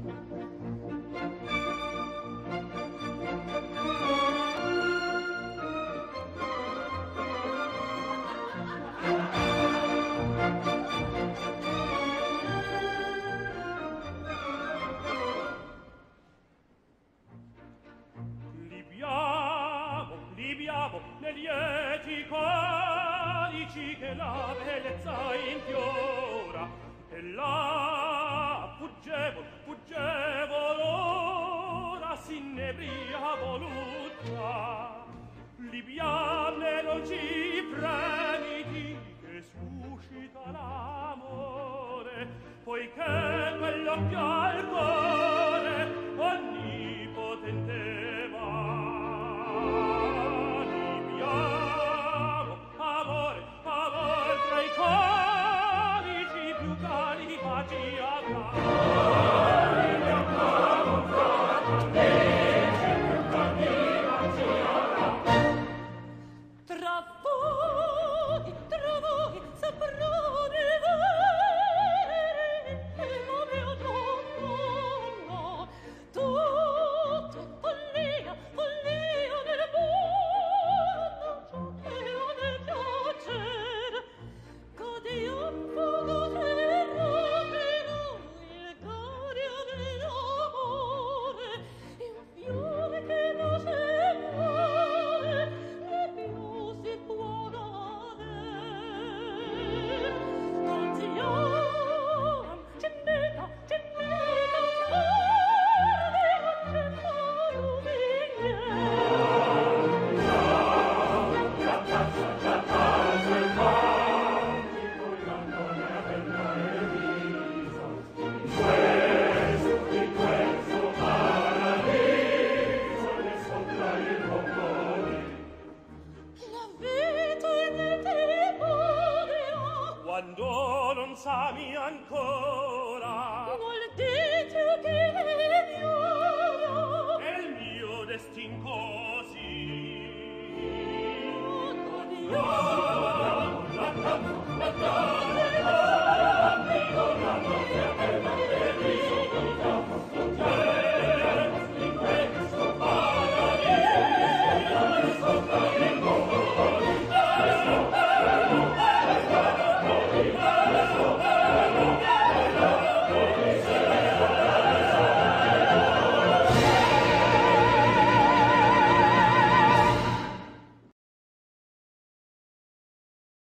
Ne lieti codici che la bellezza infiora e là fuggevol ora s'inebria voluta libiane dolci fremiti che suscita l'amore poiché quell'occhio al cuore onnipotente va. Amor tra i codici più cari baci tra voi saprò vedere il mio dono tutto follia del mondo ciò che ho nel piacere Dio fugo terra per lui il cario dell'amore il fiore che non si muore né più si può cadere canzion cenneta quando non sami ancora vuol dire che ignoro è il mio destin così.